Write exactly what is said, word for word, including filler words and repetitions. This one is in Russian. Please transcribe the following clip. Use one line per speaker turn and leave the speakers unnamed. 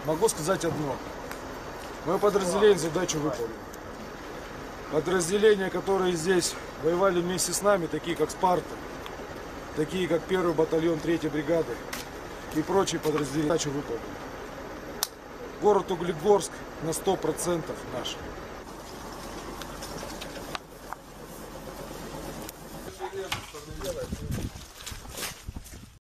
Могу сказать одно. Мое подразделение задачу выполнило. Подразделения, которые здесь воевали вместе с нами, такие как Спарта, такие как первый батальон третьей бригады и прочие подразделения, задачу выполнили. Город Углегорск на сто процентов наш.